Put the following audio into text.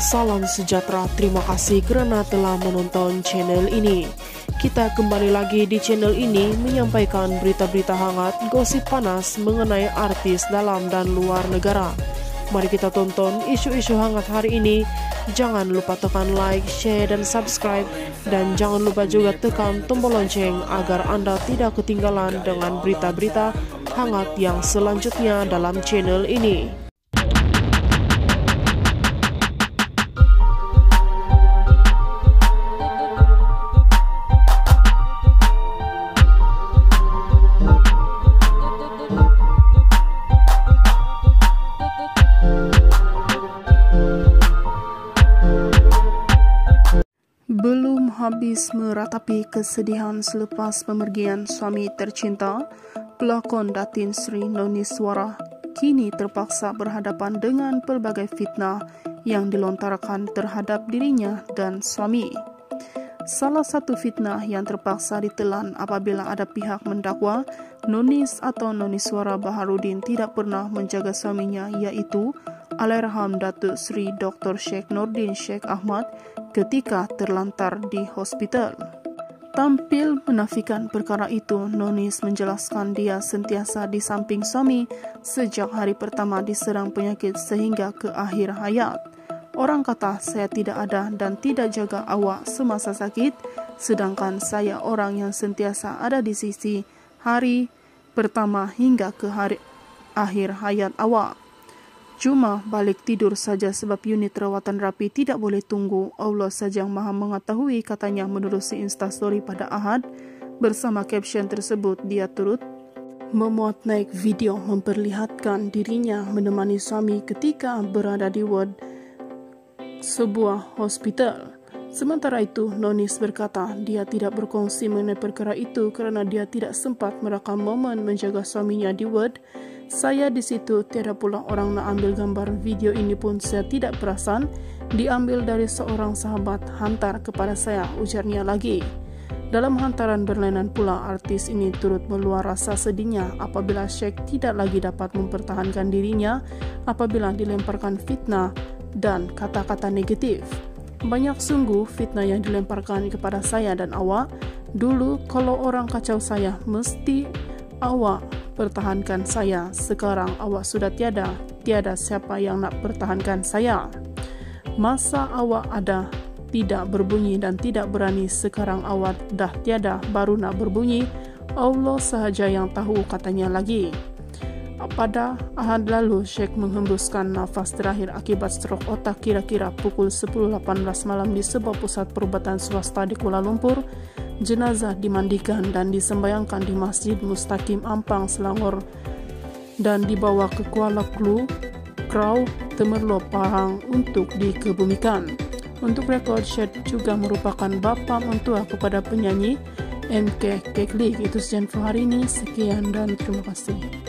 Salam sejahtera, terima kasih karena telah menonton channel ini. Kita kembali lagi di channel ini menyampaikan berita-berita hangat, gosip panas mengenai artis dalam dan luar negara. Mari kita tonton isu-isu hangat hari ini. Jangan lupa tekan like, share, dan subscribe. Dan jangan lupa juga tekan tombol lonceng agar Anda tidak ketinggalan dengan berita-berita hangat yang selanjutnya dalam channel ini. Belum habis meratapi kesedihan selepas pemergian suami tercinta, pelakon Datin Sri Noniswara kini terpaksa berhadapan dengan pelbagai fitnah yang dilontarkan terhadap dirinya dan suami. Salah satu fitnah yang terpaksa ditelan apabila ada pihak mendakwa Nonis atau Noniswara Baharudin tidak pernah menjaga suaminya, yaitu Allahyarham Datuk Sri Dr. Sheikh Nordin Sheikh Ahmad ketika terlantar di hospital. Tampil menafikan perkara itu, Nonis menjelaskan dia sentiasa di samping suami sejak hari pertama diserang penyakit sehingga ke akhir hayat. Orang kata saya tidak ada dan tidak jaga awak semasa sakit, sedangkan saya orang yang sentiasa ada di sisi hari pertama hingga ke hari akhir hayat awak. Cuma balik tidur saja sebab unit rawatan rapi tidak boleh tunggu. Allah saja yang maha mengetahui, katanya menerusi Instastory pada Ahad. Bersama caption tersebut, dia turut memuat naik video memperlihatkan dirinya menemani suami ketika berada di ward sebuah hospital. Sementara itu, Nonis berkata dia tidak berkongsi mengenai perkara itu kerana dia tidak sempat merekam momen menjaga suaminya di ward. Saya di situ, tiada pula orang nak ambil gambar. Video ini pun saya tidak perasan, diambil dari seorang sahabat hantar kepada saya, ujarnya lagi. Dalam hantaran berlainan pula, artis ini turut meluar rasa sedihnya apabila Sheikh tidak lagi dapat mempertahankan dirinya apabila dilemparkan fitnah dan kata-kata negatif. Banyak sungguh fitnah yang dilemparkan kepada saya dan awak. Dulu kalau orang kacau saya, mesti awak pertahankan saya. Sekarang awak sudah tiada siapa yang nak pertahankan saya. Masa awak ada tidak berbunyi dan tidak berani, sekarang awak dah tiada baru nak berbunyi. Allah sahaja yang tahu, katanya lagi. Pada Ahad lalu, Sheikh menghembuskan nafas terakhir akibat strok otak kira-kira pukul 10.18 malam di sebuah pusat perubatan swasta di Kuala Lumpur. Jenazah dimandikan dan disembayangkan di Masjid Mustaqim Ampang, Selangor dan dibawa ke Kuala Krau, Temerloh, Pahang untuk dikebumikan. Untuk rekod, Sheikh juga merupakan bapa mentua kepada penyanyi MK Keklik. Itu saja info hari ini. Sekian dan terima kasih.